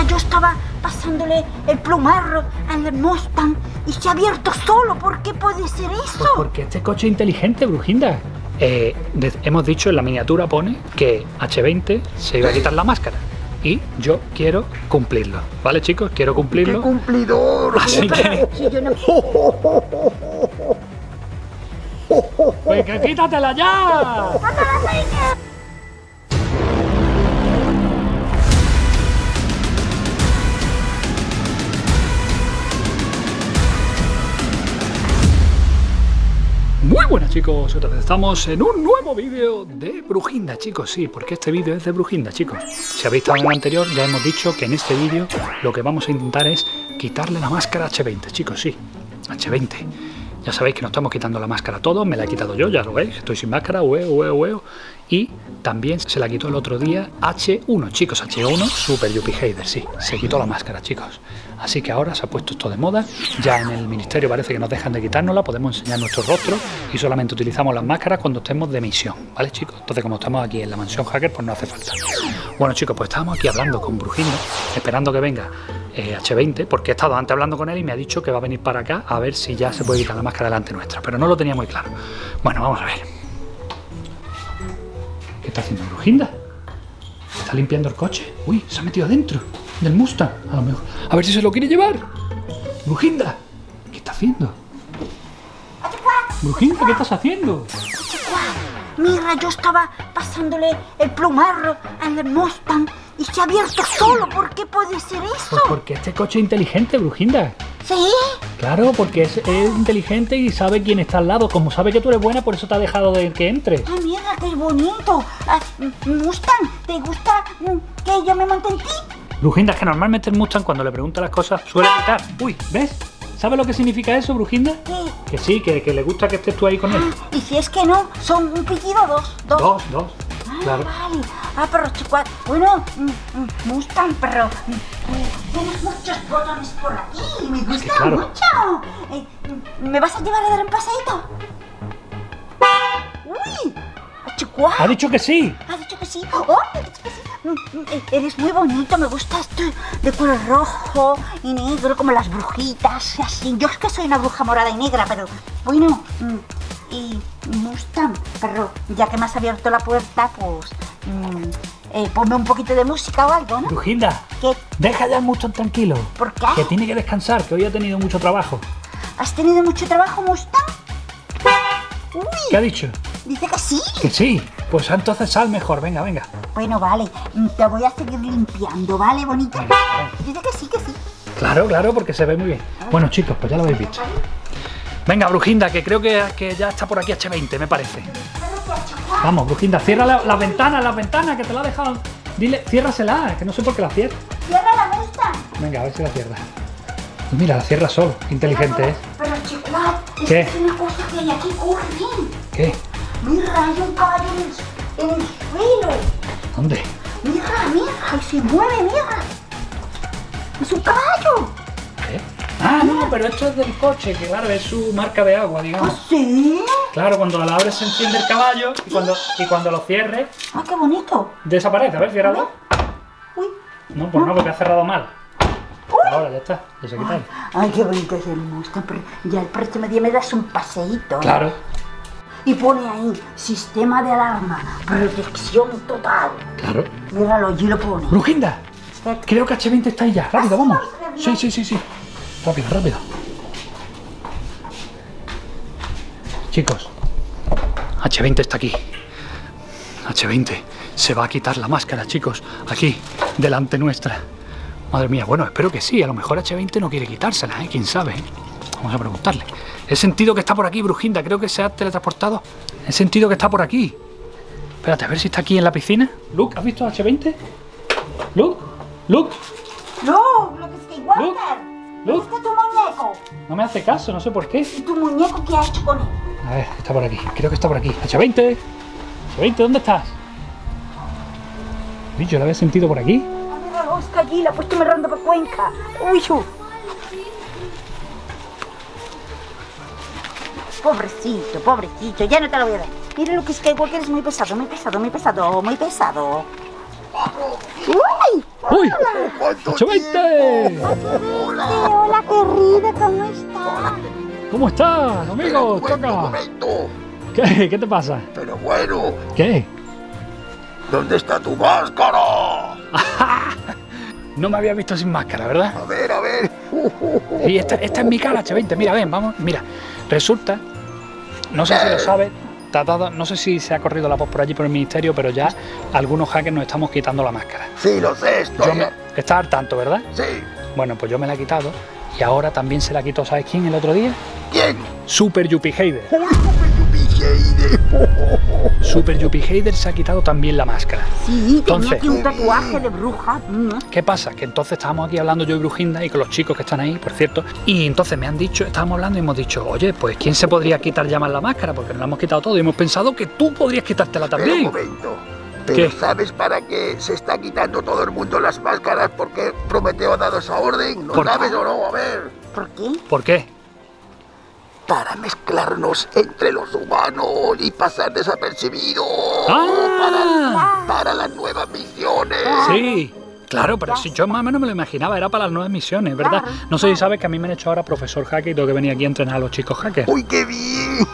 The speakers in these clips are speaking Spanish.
Mira, yo estaba pasándole el plumero al Mustang y se ha abierto solo. ¿Por qué puede ser eso? Pues porque este coche es inteligente, Brujinda. Hemos dicho, en la miniatura pone que H20 se iba a quitar la máscara. Y yo quiero cumplirlo, ¿vale, chicos? Quiero cumplirlo. ¡Qué cumplidor! Así que... Si yo no... ¡Pues que quítatela ya! Muy buenas, chicos, otra vez estamos en un nuevo vídeo de Brujinda, chicos. Sí, porque este vídeo es de Brujinda, chicos. Si habéis estado en el anterior, ya hemos dicho que en este vídeo lo que vamos a intentar es quitarle la máscara a H20, chicos, sí, H20. Ya sabéis que nos estamos quitando la máscara todos, me la he quitado yo, ya lo veis, estoy sin máscara, hueo. Y también se la quitó el otro día H1, chicos, H1, Super Yuppie Hater, sí, se quitó la máscara, chicos. Así que ahora se ha puesto esto de moda, ya en el ministerio parece que nos dejan de quitárnosla, podemos enseñar nuestro rostro y solamente utilizamos las máscaras cuando estemos de misión, ¿vale, chicos? Entonces, como estamos aquí en la mansión hacker, pues no hace falta. Bueno, chicos, pues estábamos aquí hablando con Brujinda, esperando que venga H20, porque he estado antes hablando con él y me ha dicho que va a venir para acá a ver si ya se puede quitar la máscara delante nuestra, pero no lo tenía muy claro. Bueno, vamos a ver. ¿Qué está haciendo Brujinda? ¿Está limpiando el coche? Uy, se ha metido adentro del Mustang, a lo mejor. A ver si se lo quiere llevar. Brujinda, ¿qué está haciendo? Brujinda, ¿qué estás haciendo? Mira, yo estaba pasándole el plumero al Mustang y se ha abierto solo. ¿Por qué puede ser eso? Pues porque este coche es inteligente, Brujinda. ¿Sí? Claro, porque es inteligente y sabe quién está al lado. Como sabe que tú eres buena, por eso te ha dejado de que entres. Ay, mira, qué bonito. Mustang, ¿te gusta que yo me monte en ti? Brujinda, es que normalmente el Mustang cuando le pregunta las cosas suele gritar. Uy, ¿ves? ¿Sabes lo que significa eso, Brujinda? ¿Qué? Que sí, que le gusta que estés tú ahí con él. Y si es que no, son un pitido, dos. Dos, Ah, claro. vale. Ah, pero chico, bueno, Mustang, pero tienes muchos botones por aquí, me gusta claro. mucho. ¿Me vas a llevar a dar un paseíto? Uy, chico. Ha dicho que sí. ¿Has dicho que sí? ¡Oh, ha dicho que sí! Eres muy bonito, me gusta esto de color rojo y negro, como las brujitas, así. Yo es que soy una bruja morada y negra, pero bueno, y Mustang, pero ya que me has abierto la puerta, pues ponme un poquito de música o algo, ¿no? Brujinda, ¿Qué? deja ya al Mustang tranquilo. ¿Por qué? Que tiene que descansar, que hoy ha tenido mucho trabajo. ¿Has tenido mucho trabajo, Mustang? Uy, ¿Qué ha dicho? dice que sí. Que sí. Pues entonces sal mejor, venga. Bueno, vale, te voy a seguir limpiando, ¿vale, bonita? Venga. Dice que sí, que sí. Claro, porque se ve muy bien. Bueno, chicos, pues ya lo habéis visto. Venga, Brujinda, que creo que ya está por aquí H20, me parece. Vamos, Brujinda, cierra las ventanas, que te la ha dejado. Dile, ciérrasela, que no sé por qué la cierra. Cierra la Mustang. Venga, a ver si la cierra. Pues mira, la cierra solo, qué inteligente es. Pero chicuat, ¿Qué? es una cosa que hay aquí, corre bien. ¿Qué? Mira, hay un caballo en el suelo. ¿Dónde? Mira, y se mueve, mira. Es un caballo. ¿Qué? Ah, no, pero esto es del coche, que claro, es su marca de agua, ¿Ah, digamos. sí? Claro, cuando la abres se enciende el caballo y cuando lo cierres Ah, qué bonito. desaparece. A ver, ciérralo. Uy. No, pues no, porque ha cerrado mal. Ahora ya está, ya se ha quitado. Ay, qué bonito es el Mustang. Pero ya el próximo día me das un paseíto. Claro. Y pone ahí, sistema de alarma, protección total. Claro. Míralo, allí lo pone. Brujinda, ¿Qué? creo que H20 está ahí ya. Rápido, vamos. Sí. Rápido. Chicos, H20 está aquí. H20 se va a quitar la máscara, chicos. Aquí, delante nuestra. Madre mía, bueno, espero que sí. A lo mejor H20 no quiere quitársela, ¿eh? ¿Quién sabe? Vamos a preguntarle. He sentido que está por aquí, Brujinda. Creo que se ha teletransportado. He sentido que está por aquí. Espérate, a ver si está aquí en la piscina. Luke, ¿has visto a H20? Luke. No, lo que es que igual. Luke. ¿Viste tu muñeco? No me hace caso, no sé por qué. ¿Y tu muñeco qué ha hecho con él? A ver, está por aquí. Creo que está por aquí. H20. H20, ¿dónde estás? Uy, yo lo había sentido por aquí. Mira, está allí, la ha puesto mirando por Cuenca. Uy, pobrecito, ya no te lo voy a dar. Mira lo que es que igual que eres muy pesado. ¡Uy! ¡Uy! ¡Cuánto ¡H20! tiempo! ¡Hola! Hola, querida, ¿cómo estás? ¿Cómo estás, amigo? Pero, Choca. un momento. ¿Qué te pasa? Pero bueno, ¿Qué? ¿dónde está tu máscara? No me había visto sin máscara, ¿verdad? A ver, a ver. Y esta es mi cara, H20. Mira, ven, vamos. Mira, resulta, no sé si lo sabes, te has dado, no sé si se ha corrido la voz por allí por el ministerio, pero ya algunos hackers nos estamos quitando la máscara. Sí, lo sé, estoy... Estás al tanto, ¿verdad? Sí. Bueno, pues yo me la he quitado y ahora también se la quitó, ¿sabes quién el otro día? ¿Quién? Super Yuppie Heider. ¡Uy, Yuppie! Super Yuppie Heider se ha quitado también la máscara. Sí, Entonces, tenía aquí un tatuaje de bruja. ¿qué pasa? Que entonces estábamos aquí hablando yo y Brujinda y con los chicos que están ahí, por cierto, y entonces me han dicho, estábamos hablando y hemos dicho, oye, pues ¿quién se podría quitar ya más la máscara? Porque nos la hemos quitado todo y hemos pensado que tú podrías quitártela Pero también. un momento. Pero ¿Qué? ¿sabes para qué se está quitando todo el mundo las máscaras? ¿Por qué Prometeo ha dado esa orden? ¿No ¿Por qué? sabes o no? A ver. ¿Por qué? ¿Por qué? Para mezclarnos entre los humanos y pasar desapercibidos. ¡Ah! Para las nuevas misiones. Sí, claro, pero si yo más o menos me lo imaginaba, era para las nuevas misiones, ¿verdad? No sé si sabes que a mí me han hecho ahora profesor hacker y tengo que venir aquí a entrenar a los chicos hackers. ¡Uy, qué bien!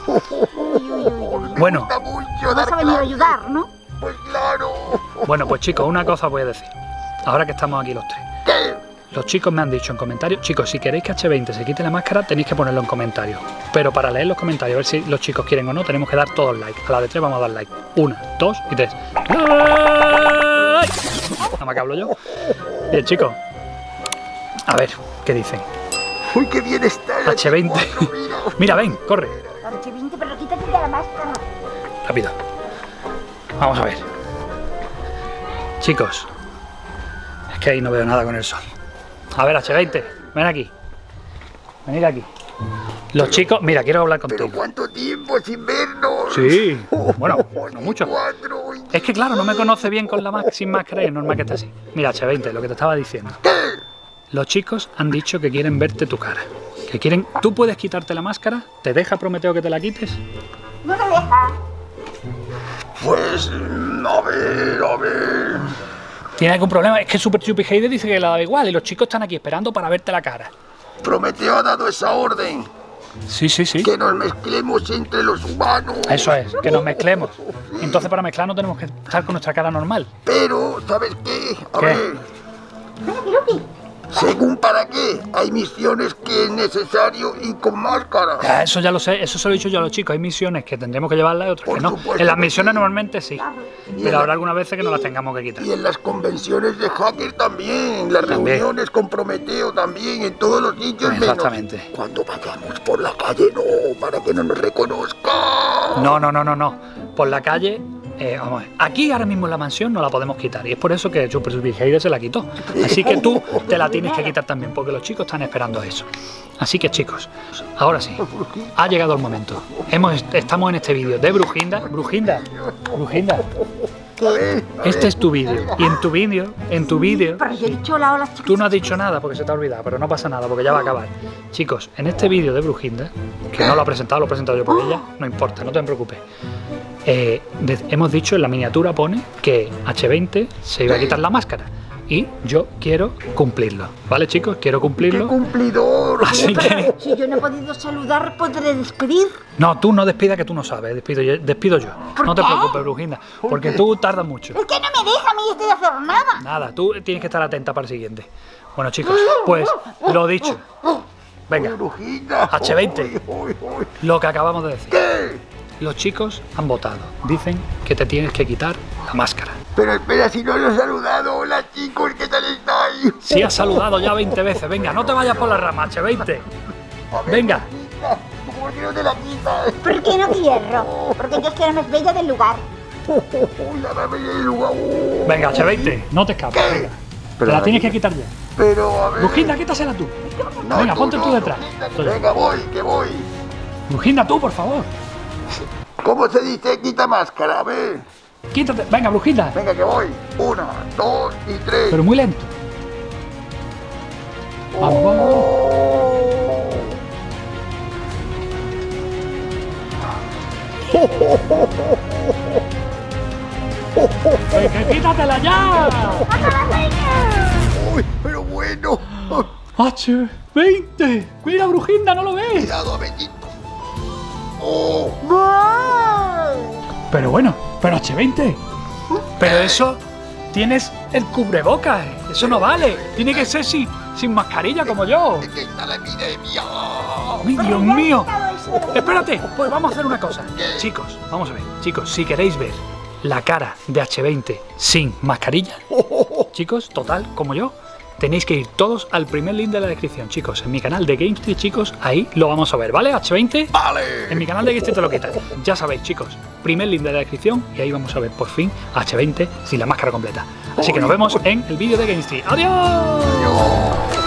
Me Bueno. gusta mucho Vas dar a venir a clases. ayudar, ¿no? Pues claro. Bueno, pues chicos, una cosa voy a decir. Ahora que estamos aquí los tres. ¿Qué? Los chicos me han dicho en comentarios, chicos, si queréis que H20 se quite la máscara, tenéis que ponerlo en comentarios. Pero para leer los comentarios, a ver si los chicos quieren o no, tenemos que dar todos like. A la de 3 vamos a dar like. 1, 2 y 3. ¡Like! Nada más que hablo yo. Bien, chicos. A ver, ¿qué dicen? ¡Uy, qué bien está! H20. Mira, ven, corre. H20, pero quítate de la máscara. Rápido. Vamos a ver. Chicos. Es que ahí no veo nada con el sol. A ver, H20, ven aquí. Venid aquí. Los chicos, mira, quiero hablar ¿Pero contigo. cuánto tiempo sin vernos? Sí, bueno, no mucho. 4, Es que claro, no me conoce bien con la sin máscara y es normal que esté así. Mira, H20, lo que te estaba diciendo. Los chicos han dicho que quieren verte tu cara. Que quieren... ¿Tú puedes quitarte la máscara? ¿Te deja Prometeo que te la quites? No me deja. Pues, a ver. ¿Tiene algún problema? Es que Super Yuppie Heider dice que le da igual y los chicos están aquí esperando para verte la cara. Prometeo ha dado esa orden. Sí, sí, sí. Que nos mezclemos entre los humanos. Eso es, que nos mezclemos. Entonces para mezclarnos tenemos que estar con nuestra cara normal. Pero, ¿sabes qué? A ¿Qué? ver, según para qué, hay misiones que es necesario ir con máscara. Ya, eso ya lo sé, eso se lo he dicho yo a los chicos. Hay misiones que tendremos que llevarlas y otras Por que no. supuesto En las que misiones sí. normalmente sí. Y Pero en habrá la- algunas veces que no las tengamos que quitar. Y en las convenciones de hacker también, las También. reuniones con Prometeo también, en todos los sitios menos Exactamente. cuando vayamos por la calle, no, para que no nos reconozcan. No. Por la calle, vamos a ver. Aquí ahora mismo en la mansión no la podemos quitar. Y es por eso que Super Yuppie Heider se la quitó. Así que tú te la tienes que quitar también, porque los chicos están esperando eso. Así que chicos, ahora sí, ha llegado el momento. Estamos en este vídeo de Brujinda. Brujinda. Este es tu vídeo. Y en tu vídeo, Pero yo he dicho hola, hola, chicos. tú no has dicho nada porque se te ha olvidado, pero no pasa nada porque ya va a acabar. Chicos, en este vídeo de Brujinda, que no lo ha presentado, lo he presentado yo por ella, no importa, no te preocupes. Hemos dicho en la miniatura pone que H20 se iba a quitar la máscara. Y yo quiero cumplirlo. ¿Vale, chicos? Quiero ¡Qué cumplirlo. cumplidor! Así que... Si yo no he podido saludar, ¿podré despedir? No, tú no despidas que tú no sabes. Despido yo. ¿Por No te qué? preocupes, Brujinda. Porque tú tardas mucho. Es que no me deja a mí de hacer nada. Nada, tú tienes que estar atenta para el siguiente. Bueno, chicos, pues lo dicho. Venga, Brujita. H20. Uy. lo que acabamos de decir. ¿Qué? Los chicos han votado. Dicen que te tienes que quitar la máscara. Pero espera, si no lo he saludado. Hola chicos, ¿qué tal estáis? Si has saludado ya 20 veces, venga, no te vayas por la rama, H20. A ver, Venga. Brujita, ¿tú por qué no te la quitas? ¿Por qué no quiero? Porque yo es que era más bella del lugar. Uy, la dame el lugar. Venga, H20, no te escapes, venga. Te la tienes que quitar ya. Pero a ver. Brujinda, quítasela tú. No, Venga, ponte tú no, detrás. Brujita, Venga, voy, que voy. Brujinda, tú, por favor. ¿Cómo se dice quita máscara? A ver. Quítate. Venga, Brujinda. Venga, que voy. 1, 2 y 3. Pero muy lento. Vamos, vamos. Venga, quítatela ya. Uy, pero bueno. H20. Mira, Brujinda, ¿no lo ves? Cuidado, Betito. Oh. Pero bueno, pero H20. Pero eso, tienes el cubrebocas. Eso no vale. Tiene que ser sin mascarilla como yo. ¿Qué está la epidemia? ¡Ay, Dios mío! Espérate, pues vamos a hacer una cosa. Chicos, vamos a ver. Chicos, si queréis ver la cara de H20 sin mascarilla, chicos, total, como yo, tenéis que ir todos al primer link de la descripción, chicos. En mi canal de GameStreet, chicos, ahí lo vamos a ver, ¿vale? H20. ¡Vale! En mi canal de GameStreet te lo quitan. Ya sabéis, chicos, primer link de la descripción y ahí vamos a ver por fin H20 sin la máscara completa. Así que nos vemos en el vídeo de GameStreet. ¡Adiós! Adiós.